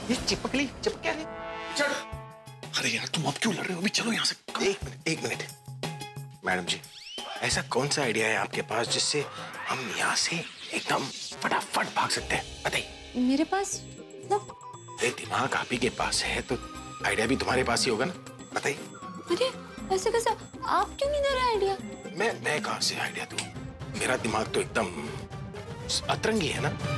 ये चिपक क्या रही? चल। अरे यार तुम अब क्यों लड़ रहे हो? अभी चलो यहाँ से। एक मिनट मैडम जी, ऐसा कौन सा आइडिया है आपके पास जिससे हम यहाँ से एकदम फटाफट भाग सकते हैं? बताइए। मेरे पास ये दिमाग आप ही के पास है तो आइडिया भी तुम्हारे पास ही होगा ना? बताइए। अरे ऐसे कैसे? आप क्यों नहीं दे रहे आइडिया? मैं कहाँ से आइडिया दूँ? मेरा दिमाग तो एकदम अतरंगी है ना।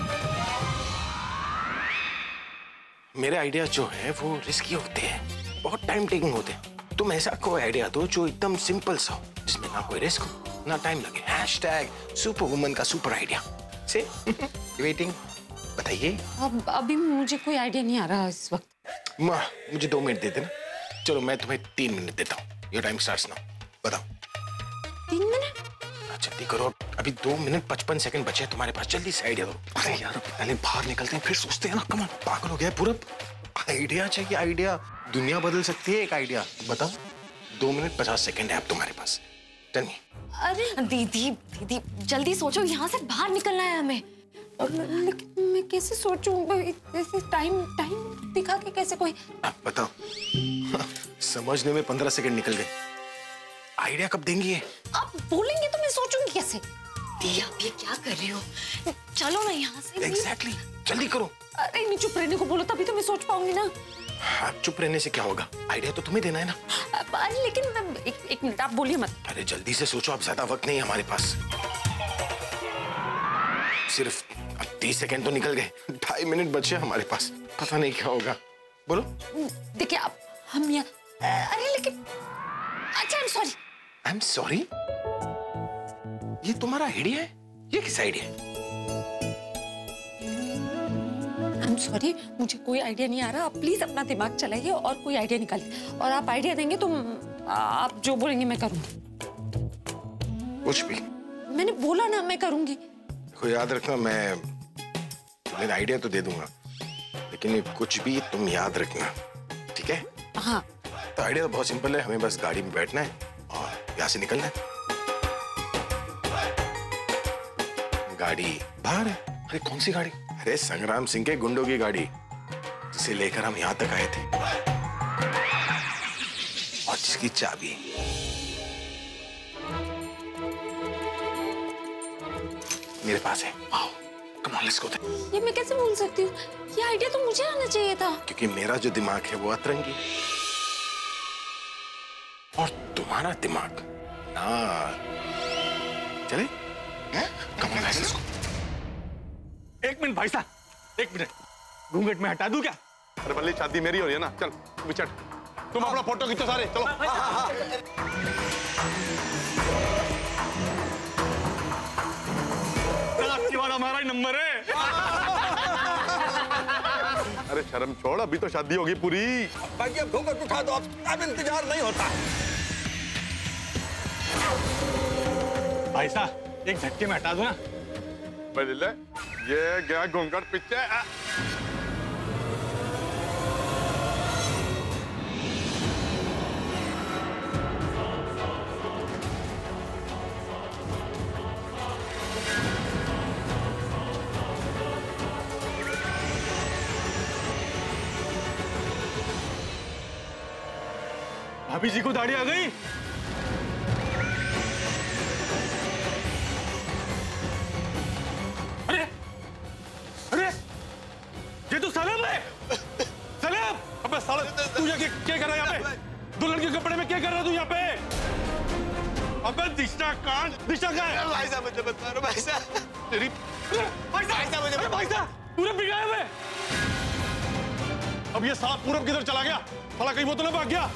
मेरे आइडिया जो है वो रिस्की होते हैं, बहुत टाइम टेकिंग होते हैं। तुम ऐसा कोई आइडिया दो जो एकदम सिंपल सा हो, जिसमें ना कोई रिस्क हो ना टाइम लगे। # सुपर वुमन का सुपर आइडिया से वेटिंग। बताइए। अब अभी मुझे कोई आइडिया नहीं आ रहा इस वक्त। मुझे 2 मिनट दे देना। चलो मैं तुम्हें 3 मिनट देता हूँ। Your time starts now. बताओ। 3 मिनट? जल्दी करो, अभी 2 मिनट 55 सेकंड बचे हैं तुम्हारे पास। जल्दी से आइडिया दो। अरे यार पहले बाहर निकलते हैं फिर सोचते हैं ना। Come on. पागल हो गया पूरब। आइडिया चाहिए, आइडिया। दुनिया बदल सकती है एक आइडिया। बताओ। 2 मिनट 50 सेकंड है अब तुम्हारे पास। Tell me. अरे दीदी जल्दी सोचो, यहाँ से बाहर निकलना है हमें। लेकिन मैं कैसे सोचूं? ऐसे टाइम दिखा के कैसे कोई? अब बताओ। समझने में 15 सेकंड निकल गए। आइडिया कब देंगी ये? आप बोलेंगे तो मैं सोचूंगी कैसे? दी आप ये क्या कर रही हो? चलो ना यहाँ से। एग्जैक्टली। जल्दी करो। अरे नहीं, चुप रहने को बोलो तभी तो मैं सोच पाऊंगी ना। आप चुप रहने से क्या होगा? आइडिया तो तुम्हें देना है ना। अरे लेकिन एक मिनट, आप बोलिए मत। अरे जल्दी से सोचो, अब ज्यादा वक्त नहीं है हमारे पास। सिर्फ 30 सेकंड तो निकल गए। 2.5 मिनट बचे हमारे पास। पता नहीं क्या होगा। बोलो। देखिए आप, हम यहाँ। अरे लेकिन अच्छा, आई एम सॉरी। ये तुम्हारा आइडिया है? ये किस आइडिया है? आई एम सॉरी, मुझे कोई आइडिया नहीं आ रहा। आप प्लीज अपना दिमाग चलाइए और कोई आइडिया निकालिए। और आप आइडिया देंगे तो आप जो बोलेंगे मैं करूंगी। कुछ भी? मैंने बोला ना मैं करूंगी। देखो याद रखना, मैं तुम्हें आइडिया तो दे दूंगा लेकिन ये कुछ भी तुम याद रखना, ठीक है? हाँ। तो आइडिया तो बहुत सिंपल है। हमें बस गाड़ी में बैठना है और यहाँ से निकलना है। गाड़ी बाहर है। अरे कौन सी गाड़ी? अरे संग्राम सिंह के गुंडों की गाड़ी, जिसे लेकर हम यहाँ तक आए थे और जिसकी चाबी मेरे पास है। आओ, कम ऑन लेट्स गो। ये मैं कैसे भूल सकती हूँ? ये आइडिया तो मुझे आना चाहिए था। क्योंकि मेरा जो दिमाग है वो अतरंगी और तुम्हारा दिमाग ना। चले? Come on let's go. 1 minute भाई साहब, 1 मिनट। घूंघट में हटा दूं क्या? अरे बल्ली, शादी मेरी हो रही है ना। चल विचट, तुम अपना फोटो खींचो सारे। चलो। हमारा ही नंबर है। अरे शर्म छोड़, अभी तो शादी होगी पूरी। बाकी अब घूंघट उठा दो, अब इंतजार नहीं होता। भाई साहब एक झटके में हटा दो ना। बल्ले, ये गया घूंघट पीछे। भाभी जी को दाढ़ी आ गई। अरे अरे ये तो सलेम है। सलेम, अबे साले, तू ये क्या कर रहा है यहाँ पे? दुल्हन के कपड़े में क्या कर रहा है तू यहाँ पे? अबे दिशा कहाँ है? भाई साहब मुझे बता रहा, भाई साहब तेरी भाई साहब पूरे बिगाए हुए। अब ये साला पूरब किधर चला गया? साला कहीं वो तो ना भाग गया?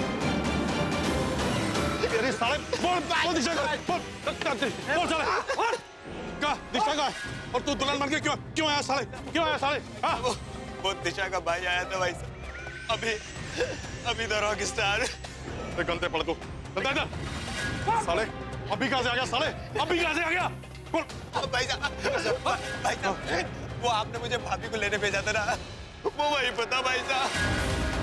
अरे साले बोल दिशा का, बोल साले, का दिशा का। और तू दुल्हन बन के क्यों आया साले? क्यों आया साले? हाँ? वो दिशा का भाई आया था भाई साहब। अभी तो रॉक स्टार। गलते पड़ तू। साले अभी कहाँ से आ गया? साले अभी कहाँ से आ गया? बोल भाई साहब, वो आपने मुझे भाभी को लेने भेजा था ना, वो वही पता भाई साहब।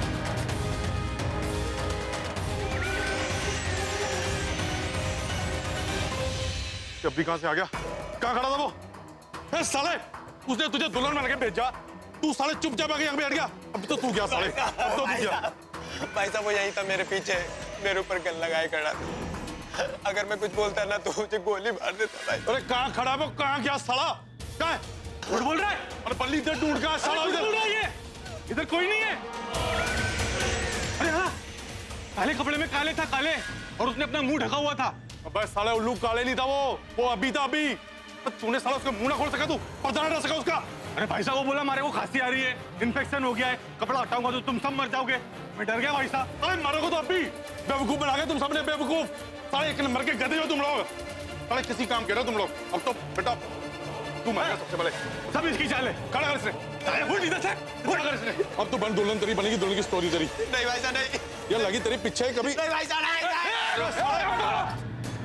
अभी कहाँ से आ गया? कहाँ खड़ा था वो? साले उसने तुझे दुल्हन बना के भेजा, तू साले चुपचाप आके यहाँ पे बैठ गया। अब तो तू क्या साले, अब तो तू क्या? भाई साहब वो यही था मेरे पीछे, मेरे ऊपर गन लगाए खड़ा था। अगर मैं कुछ बोलता ना तो मुझे गोली मार देता भाई। अरे कहाँ खड़ा है वो, कहाँ क्या साला? कहाँ है? झूठ बोल रहा है? अरे बल्ली इधर ढूंढ का साला, इधर बोल रहा है ये। इधर कोई नहीं है। अरे हाँ, काले कपड़े में काले था, काले, और उसने अपना मुंह ढका हुआ था। अबे साले उल्लू काले नहीं था वो अभी था अभी। तूने साला उसका मुंह ना खोल सका, तू पर्दा ना डाल सका उसका। अरे भाई साहब वो बोला मारे को खांसी आ रही है, इन्फेक्शन हो गया है, कपड़ा हटाऊंगा तो तुम सब मर जाओगे। मैं डर गया भाई साहब। अरे मरोगे तो अभी, बेवकूफ बना गए तुम सबने, बेवकूफ साले, एक नंबर के गधे हो तुम लोग साले, किसी काम के रहे तुम लोग। अब तो बेटा तू मरेगा सबसे पहले, सब इसकी चाल है। खड़ा कर इसने, अब तो बन दुल्हन तेरी बनेगी, दुल्हन की स्टोरी तेरी। नहीं भाई साहब नहीं, ये लगी तेरी पीछे कभी। नहीं भाई साहब नहीं।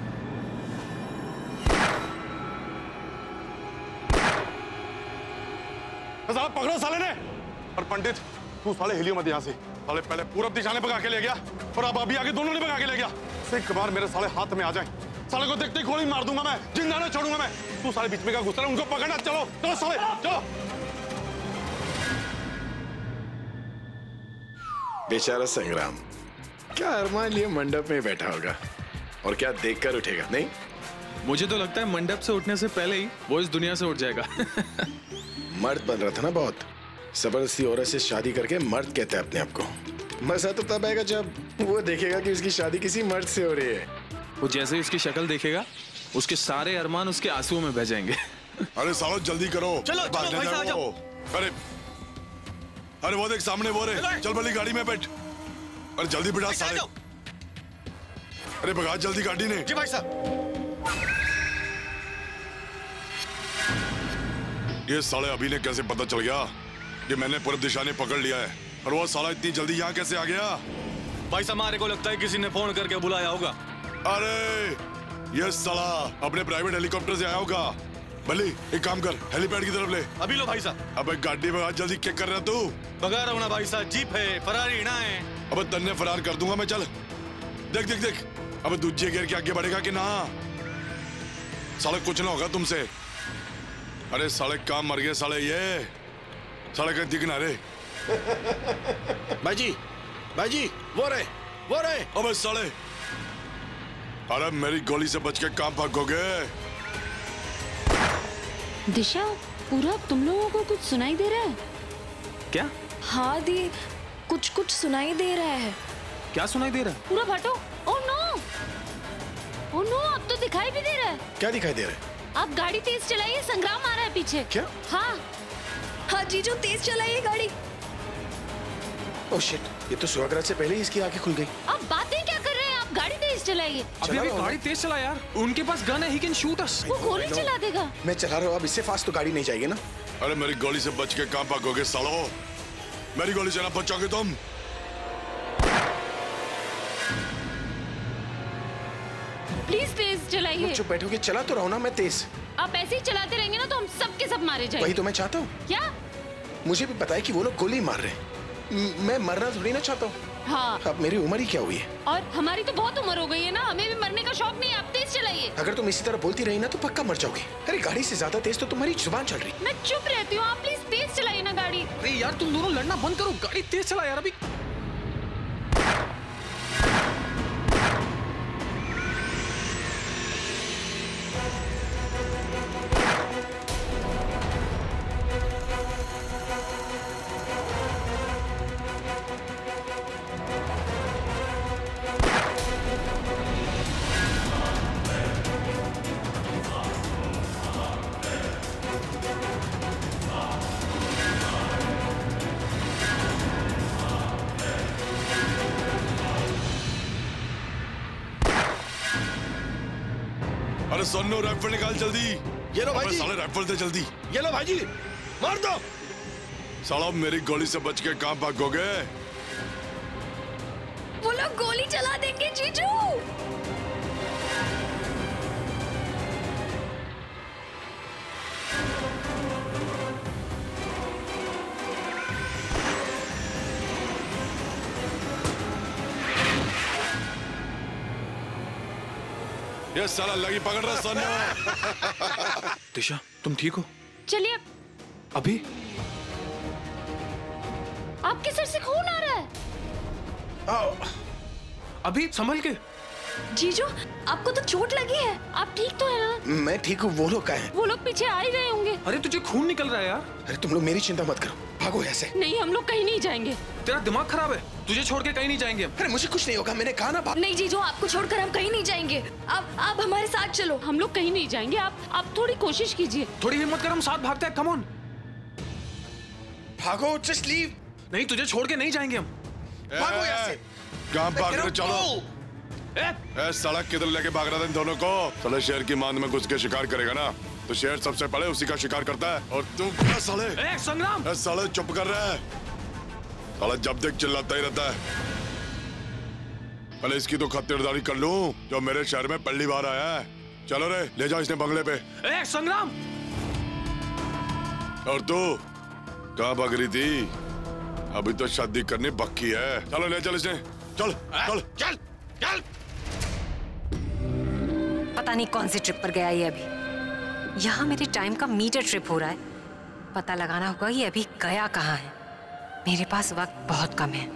साला पकड़ो साले ने। और पंडित तू साले हिलियो मत यहाँ से, साले पहले पूरब दिशा ने भगा के ले गया और अब अभी आगे दोनों ने भगा के ले गया। एक बार मेरे साले हाथ में आ जाए, साले को देखते ही गोली मार दूंगा मैं, जिंदा ना छोड़ूंगा मैं। तू साले बीच में का घुस रहा है, उनको पकड़ना। चलो चलो साले चलो। बेचारा संग्राम, क्या अरमान लिए मंडप में बैठा होगा और क्या देखकर उठेगा। नहीं, मुझे तो लगता है मंडप से उठने से पहले ही वो इस दुनिया से उठ जाएगा। मर्द बन रहा था ना बहुत, जबरदस्ती औरत से शादी करके मर्द कहते हैं अपने आप को। मजा तो तब आएगा जब वो देखेगा कि उसकी शादी किसी मर्द से हो रही है। वो जैसे ही उसकी शक्ल देखेगा, उसके सारे अरमान उसके आंसुओं में बह जाएंगे। अरे सालो जल्दी करो, चलो चलो भाई साहब आ जाओ। अरे अरे वो देख सामने वो रे, चल बली गाड़ी में बैठ। अरे जल्दी बिठा साले। अरे भगा जल्दी गाड़ी ने। जी भाई साहब। ये साले अभी ने कैसे पता चल गया कि मैंने पूरब दिशा ने पकड़ लिया है, और वो साला इतनी जल्दी यहाँ कैसे आ गया? भाई साहब हमारे को लगता है किसी ने फोन करके बुलाया होगा। अरे ये साला अपने प्राइवेट हेलीकॉप्टर से आया होगा। बली एक काम कर, हेलीपैड की तरफ ले। अभी लो भाई साहब। अबे गाड़ी भगा जल्दी, क्या कर रहा तू? भगा रहा हूं ना भाई साहब, जीप है, फरारी ना है। अबे तन्ने फरार कर दूंगा मैं, चल देख देख देख। अबे दूसरे गियर के आगे बढ़ेगा कि ना? साले कुछ ना होगा तुमसे। अरे साले काम मर गए साले, ये साले का दिखना रे। भाई जी वो रे। अबे साले, अरे मेरी गोली से बच के काम भागोगे? दिशा, पूरा तुम लोगों को कुछ सुनाई दे रहा है क्या? हाँ दी, कुछ कुछ सुनाई दे रहा है। क्या सुनाई दे रहा है? पूरा हटो। ओह नो, अब तो दिखाई भी दे रहा है। क्या दिखाई दे रहा है? आप गाड़ी तेज चलाइए, संग्राम आ रहा है पीछे। क्या? हाँ जीजू तेज चलाइए गाड़ी। ओह शिट, ये तो सुहागरात से पहले ही इसकी आंखें खुल गई। आप बातें क्या कर रहे हैं, आप गाड़ी तेज चलाइए। अभी गाड़ी तेज चला यार, उनके पास गन है, ही कैन शूट अस। वो गोली चला देगा। मैं चला रहा हूँ, अब इससे फास्ट तो गाड़ी नहीं जाएगी ना। अरे मेरी गोली से बच के काम भागोगे सालो? मेरी गोली से ना बचोगे तुम। प्लीज तेज चलाइए। चुप बैठोगे, चला तो रहा हूं ना मैं तेज। आप ऐसे ही चलाते रहेंगे ना तो हम सब के सब मारे जाएंगे। वही तो मैं चाहता हूँ। क्या? मुझे भी पता है कि वो लोग गोली मार रहे हैं, मैं मरना थोड़ी ना चाहता हूँ। हाँ। अब मेरी उम्र ही क्या हुई है? और हमारी तो बहुत उम्र हो गई है ना, हमें भी मरने का शौक नहीं है। आप तेज चलाइए। अगर तुम इसी तरह बोलती रही ना तो पक्का मर जाओगे। अरे गाड़ी से ज्यादा तेज तो तुम्हारी जुबान चल रही। मैं चुप रहती हूँ, आप प्लीज तेज चलाइए ना गाड़ी। अरे यार तुम दोनों लड़ना बंद करो, गाड़ी तेज चला यार अभी। अरे सोनू राइफल निकाल जल्दी। ये लो भाई जी। साले राइफल दे जल्दी। ये लो भाई जी, मार दो। साला मेरी गोली से बच के कहां भागोगे? वो लोग गोली चला देंगे जीजू। ये साला लगी पकड़ रहा सोनू। दिशा तुम ठीक हो? चलिए अभी आपके सिर से खून आ रहा है। अभी संभल के। जीजू, आपको तो चोट लगी है, आप ठीक तो है ना? मैं ठीक हूँ, वो लोग कहाँ हैं? वो लोग पीछे आ ही गए होंगे। अरे तुझे खून निकल रहा है यार। अरे तुम लोग मेरी चिंता मत करो, भागो यहाँ से। नहीं, हम लोग कहीं नहीं जाएंगे। तेरा दिमाग खराब है, तुझे छोड़ के कहीं नहीं जाएंगे हम। अरे मुझे कुछ नहीं होगा, मैंने कहा ना भाग। नहीं जीजू, आपको छोड़कर हम कहीं नहीं जाएंगे। आप हमारे साथ चलो। हम लोग कहीं नहीं जाएंगे, आप थोड़ी कोशिश कीजिए। थोड़ी हिम्मत कर, हम साथ भागते हैं। कम ऑन, भागो, जस्ट लीव। नहीं, तुझे छोड़ के नहीं जाएंगे हम। भागो यहाँ से। कहाँ भाग रहे? चलो। सड़क किधर लेके भाग रहा था इन दोनों को? साले शेर की मांद में घुस के शिकार करेगा ना, तो शेर सबसे पहले उसी का शिकार करता है। और तुम क्या साले? संग्राम, साले चुप कर रहे हैं। साला जब देख चिल्लाता ही रहता है। पहले इसकी तो खातिरदारी कर लूं, जो मेरे शहर में पहली बार आया है। चलो रे, ले जाओ इसने बंगले पे। संग्राम। और तू कहाँ भाग रही थी? अभी तो शादी करनी बाकी है। चलो ले चल इसे। चल चल चल चल। पता नहीं कौन सी ट्रिप पर गया ये अभी। यहाँ मेरे टाइम का मीटर ट्रिप हो रहा है। पता लगाना होगा ये अभी गया कहाँ है। मेरे पास वक्त बहुत कम है।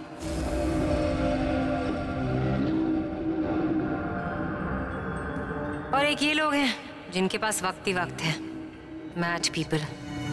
और एक ये लोग हैं जिनके पास वक्त ही वक्त है। Mad people.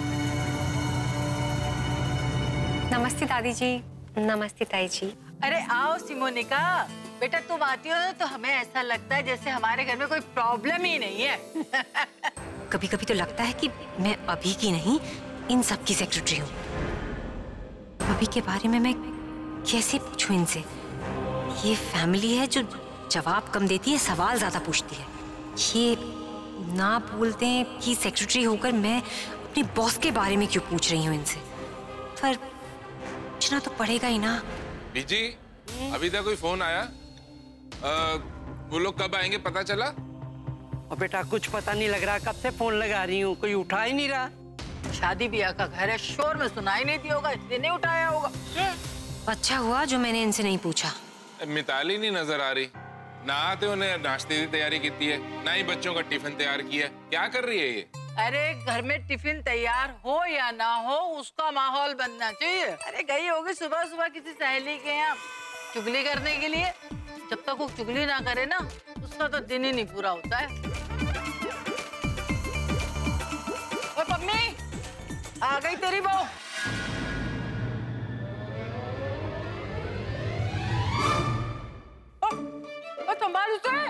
नमस्ते दादी जी। नमस्ते ताई जी। अरे आओ सिमोनिका, बेटा तुम आती हो ना तो हमें ऐसा लगता है जैसे हमारे घर में कोई प्रॉब्लम ही नहीं है। कभी कभी तो लगता है कि मैं अभी की नहीं, इन सब की सेक्रेटरी हूँ। अभी के बारे में मैं कैसे पूछूं इनसे? ये फैमिली है जो जवाब कम देती है, सवाल ज्यादा पूछती है। ये ना बोलते हैं कि सेक्रेटरी होकर मैं अपने बॉस के बारे में क्यों पूछ रही हूँ इनसे, पर पूछना तो पड़ेगा ही ना। बीजी, अभी तक कोई फोन आया? वो लोग कब आएंगे पता चला? और बेटा कुछ पता नहीं लग रहा, कब से फोन लगा रही हूँ, कोई उठा ही नहीं रहा। शादी ब्याह का घर है, शोर में सुनाई नहीं दिया होगा, इसलिए नहीं उठाया होगा। अच्छा हुआ जो मैंने इनसे नहीं पूछा। मिताली नहीं नजर आ रही। ना आते उन्हें नाश्ते की तैयारी की है, ना ही बच्चों का टिफिन तैयार किया। क्या कर रही है ये? अरे घर में टिफिन तैयार हो या ना हो, उसका माहौल बनना चाहिए। अरे गई होगी सुबह सुबह किसी सहेली के यहाँ चुगली करने के लिए। जब तक वो चुगली ना करे ना, उसका तो दिन ही नहीं पूरा होता है। ओ मम्मी, आ गई तेरी बहू। संभाल उसे।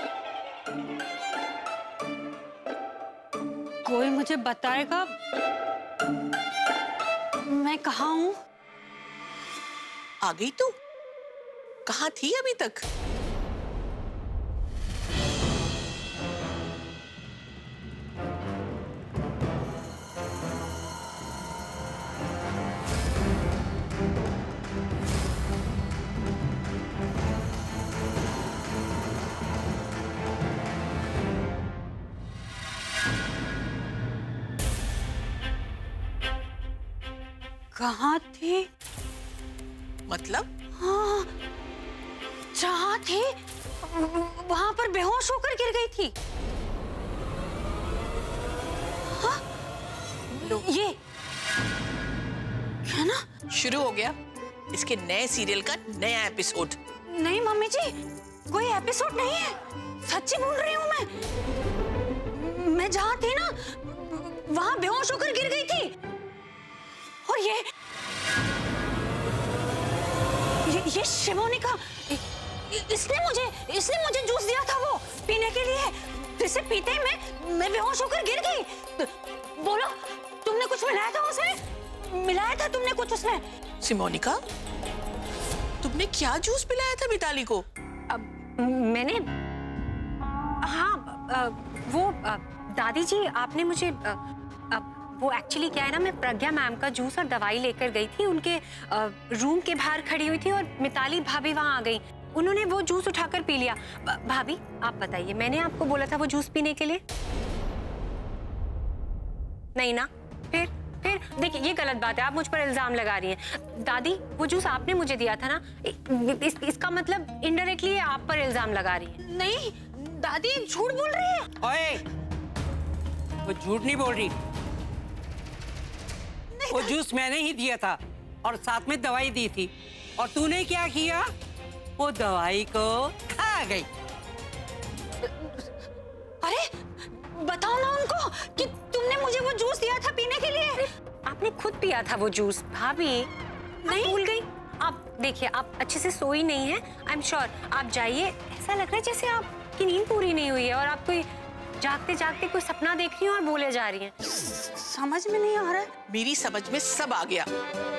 कोई मुझे बताएगा मैं कहाँ हूँ? आ गई तू? कहाँ थी अभी तक? कहाँ थी? मतलब? हाँ, जहाँ थी वहां पर बेहोश होकर गिर गई थी। हाँ? ये क्या ना? शुरू हो गया इसके नए सीरियल का नया एपिसोड। नहीं मम्मी जी, कोई एपिसोड नहीं है, सच्ची बोल रही हूँ मैं जहाँ थी ना वहां बेहोश होकर गिर गई थी। और ये शिमोनिका, इसने मुझे जूस दिया था वो पीने के लिए, जिसे पीते ही मैं बेहोश होकर गिर गई। बोलो, तुमने कुछ मिलाया था उसमें? मिलाया था तुमने कुछ उसमें? सिमोनिका, तुमने क्या जूस पिलाया था मिताली को? मैंने वो दादी जी आपने मुझे वो एक्चुअली क्या है ना, मैं प्रज्ञा मैम का जूस और दवाई लेकर गई थी। उनके रूम के बाहर खड़ी हुई थी और मिताली भाभी वहां आ गई। उन्होंने वो जूस उठाकर पी लिया। भाभी आप बताइए, मैंने आपको बोला था वो जूस पीने के लिए? नहीं ना? फिर देखिए ये गलत बात है, आप मुझ पर इल्जाम लगा रही हैं। दादी वो जूस आपने मुझे दिया था ना, इसका मतलब इनडायरेक्टली आप पर इल्जाम लगा रही है। नहीं दादी, झूठ बोल रही है। ओए, वो झूठ नहीं बोल रही। वो जूस मैंने ही दिया था और साथ में दवाई दी थी, और तूने क्या किया? वो दवाई को खा गई। अरे बताओ ना उनको कि तुमने मुझे वो जूस दिया था पीने के लिए। आपने खुद पिया था वो जूस भाभी। नहीं भूल गई आप? देखिए आप अच्छे से सोई नहीं है, आई एम श्योर। आप जाइए, ऐसा लग रहा है जैसे आपकी नींद पूरी नहीं हुई है और आप कोई जागते जागते कोई सपना देख रही हैं और बोले जा रही हैं। समझ में नहीं आ रहा है। मेरी समझ में सब आ गया।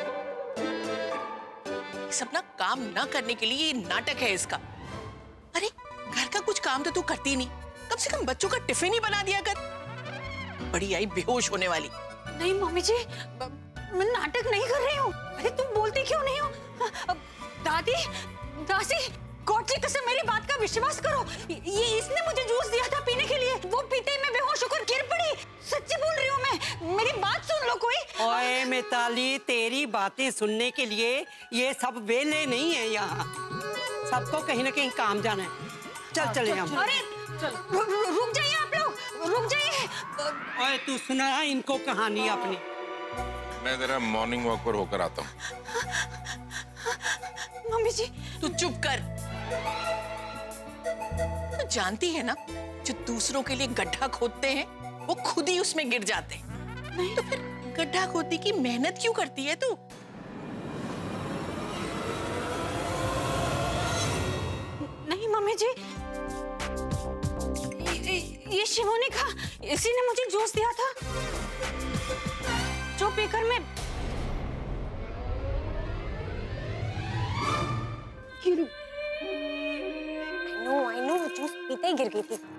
सपना काम ना करने के लिए ये नाटक है इसका। अरे घर का कुछ काम तो तू करती नहीं, कम से कम बच्चों का टिफिन ही बना दिया कर। बड़ी आई बेहोश होने वाली। नहीं मम्मी जी, मैं नाटक नहीं कर रही हूँ। अरे तुम बोलती क्यों नहीं हो? दादी, दादी, गॉड की कसम मेरी बात का विश्वास करो। ये इसने मुझे जूस दिया था पीने के लिए। वो पीते ही मैं बेहोश होकर गिर पड़ी। सच्ची बोल रही हूँ मैं। मेरी बात सुन लो कोई। ओए मिताली, तेरी बातें सुनने के लिए ये सब वेले नहीं है यहाँ। सबको कहीं ना कहीं काम जाना है। चल चले हम। अरे रुक जाइए आप लोग, रुक जाइए। ओए तू सुना इनको कहानी अपनी। मैं जरा मॉर्निंग वॉक पर होकर आता हूँ। मम्मी जी तू चुप कर। तू जानती है ना, जो दूसरों के लिए गड्ढा खोदते हैं वो खुद ही उसमें गिर जाते हैं। नहीं तो फिर गड्ढा खोदने की मेहनत क्यों करती है तू? नहीं मम्मी जी, ये शिवोनिका, इसी ने मुझे जूस दिया था जो पीकर मैं आई नो जूस पीते ही गिर गई थी।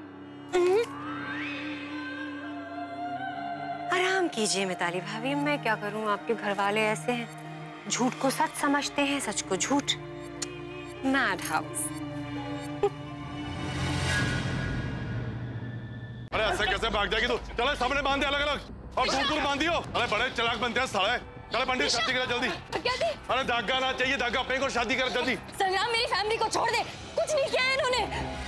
आराम कीजिए मिताली भाभी, मैं क्या करूं, आपके घर वाले ऐसे हैं, झूठ को सच समझते हैं, सच को झूठ। Mad house. अरे ऐसे कैसे भाग जाएगी तू? चलो सामने बांध दे अलग अलग और दूर दूर बांध दियो। अरे बड़े चालाक बनते हैं साले। चले पंडित शादी करा जल्दी। अरे धागा ना चाहिए, धागा फेंक और शादी कर जल्दी। संग्राम मेरी फैमिली को छोड़ दे, कुछ नहीं किया है इन्होंने।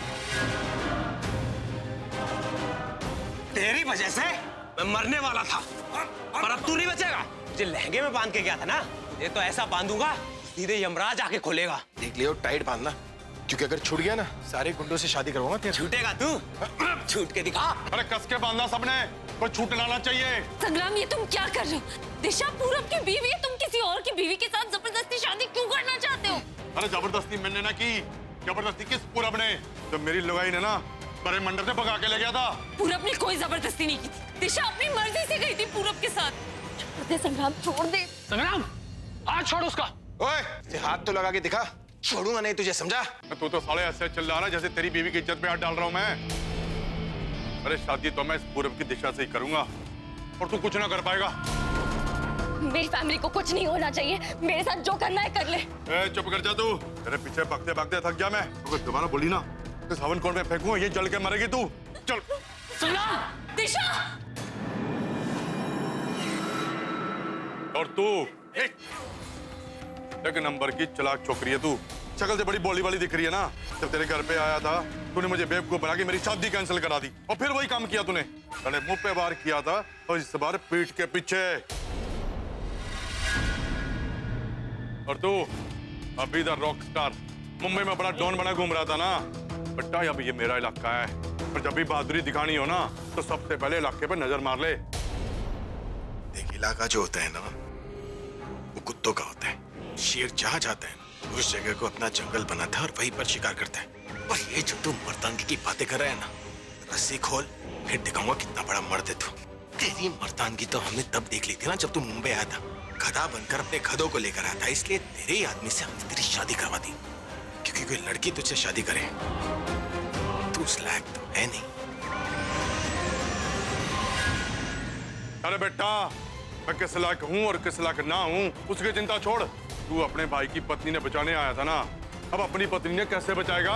तेरी वजह से मैं मरने वाला था, पर अब तू नहीं बचेगा। मुझे लहंगे में बांध के गया था ना, ये तो ऐसा बांधूंगा सीधे यमराज आके खोलेगा। देख लियो टाइट बांधना, क्योंकि अगर छूट गया ना सारे गुंडों से शादी करवाऊंगा तेरे। छूटेगा तू? छूट के दिखा। अरे कस के बांधना सबने, कोई छूट लाना चाहिए। संग्राम ये तुम क्या कर रहे हो? दिशा पूरब की बीवी है, तुम किसी और की बीवी के साथ जबरदस्ती शादी क्यों करना चाहते हो? अरे जबरदस्ती मैंने ना की, जबरदस्ती किस पूरब ने? जब मेरी लुगाई ने ना बड़े मंडप से भगा के ले गया था। पूरब ने कोई जबरदस्ती नहीं की थी, दिशा अपनी मर्जी से गई थी पूरब के साथ। छोड़ दे संग्राम, छोड़ दे। संग्राम हाथ छोड़ उसका। ओए हाथ तो लगा के दिखा। छोड़ूंगा नहीं तुझे, समझा? तू तो साले ऐसे चल रहा है जैसे तेरी बीवी की इज्जत पे हाथ डाल रहा हूं मैं। अरे शादी तो मैं इस पूरब की दिशा से ही करूंगा और तू कुछ ना कर पाएगा। मेरी फैमिली को कुछ नहीं होना चाहिए, मेरे साथ जो करना है कर ले। चुप कर जा तू, तेरे पीछे भागते भागते थक गया मैं। अगर दोबारा बोली ना तो सावन कौन में फेंकूंगा, ये जल के मरेगी तू। चल। संग्राम, दिशा। और तू एक नंबर की चालाक छोकरी है तू। शक्ल से बड़ी बोली वाली दिख रही है ना। जब तेरे घर पे आया था तूने मुझे बेवकूफ बना के मेरी शादी कैंसिल करा दी, और फिर वही काम किया तूने। पहले मुंह पे वार किया था और इस बार पीठ के पीछे। और तू अभी द रॉक स्टार मुंबई में बड़ा डॉन बना घूम रहा था ना। बेटा अब ये मेरा इलाका है, और जब भी बहादुरी दिखानी हो ना तो सबसे पहले इलाके पे नजर मार ले। देख इलाका जो होता है ना वो कुत्तों का होता है। शेर जहाँ जाता है उस जगह को अपना जंगल बनाता है और वहीं पर शिकार करता है। और ये जो तू मर्दानगी की बातें कर रहा है ना, रस्सी खोल फिर दिखाऊंगा कितना बड़ा मर्द है तू। तेरी मर्दानगी तो हमने तब देख ली थी ना जब तू मुंबई आया था। गधा बनकर अपने गधों को लेकर आया था, इसलिए तेरे ही आदमी से हमने तेरी शादी करवा दी। क्योंकि कोई लड़की तुझसे शादी करे तू उस लायक तो है नहीं। अरे बेटा मैं किस लायक हूँ और किस लायक ना हूँ उसकी चिंता छोड़। तू अपने भाई की पत्नी ने बचाने आया था ना, अब अपनी पत्नी ने कैसे बचाएगा?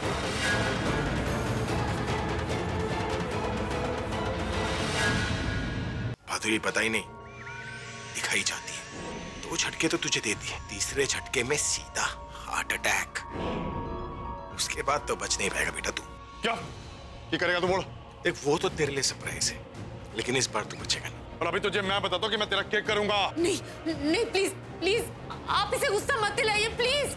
बहादुरी पता ही नहीं, दिखाई जाती है। 2 झटके तो तुझे दे दिए, तीसरे झटके में सीधा हार्ट अटैक। उसके बाद तो बच नहीं पाएगा बेटा तू। क्या ये करेगा तू? बोल। देख वो तो तेरे लिए सरप्राइज है, लेकिन इस बार तू बचेगा नहीं। और अभी तुझे मैं बताता हूँ कि मैं तेरा केक करूंगा। नहीं नहीं प्लीज प्लीज आप इसे गुस्सा मत दिलाइए प्लीज।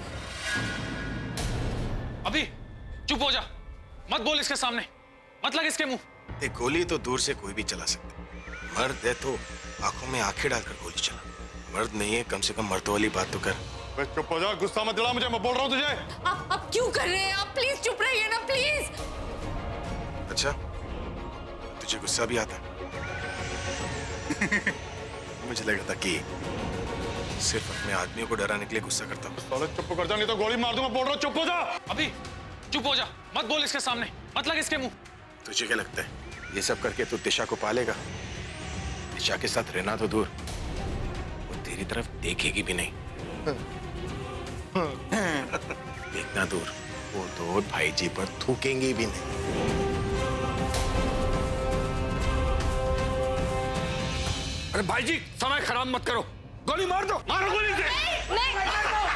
अभी चुप हो जा, मत बोल इसके सामने, मत लग इसके मुंह। एक गोली तो दूर से कोई भी चला सकता है, मर्द है तो आंखों में आंखें डालकर गोली चला। मर्द नहीं है, कम से कम मर्दों वाली बात तो कर। चुप हो जा, गुस्सा मत दिला मुझे, मैं बोल रहा हूँ तुझे। आप क्यों कर रहे हैं? आप प्लीज चुप रहिए ना प्लीज। अच्छा, तुझे गुस्सा भी आता? मुझे लगा था कि सिर्फ अपने आदमियों को डराने के लिए गुस्सा करता हूँ। साले चुप कर जा, नहीं तो गोली मार दूं, मैं बोल रहा हूँ चुप हो जा। अभी चुप हो जा, मत बोल इसके सामने, मत लग इसके मुंह। तुझे क्या लगता है ये सब करके तू दिशा को पालेगा? दिशा के साथ रहना तो दूर, वो तेरी तरफ देखेगी भी नहीं। देखना दूर, वो तो भाई जी पर थूकेंगी भी नहीं। अरे भाई जी, समय खराब मत करो, गोली मार दो, मारो गोली से। नहीं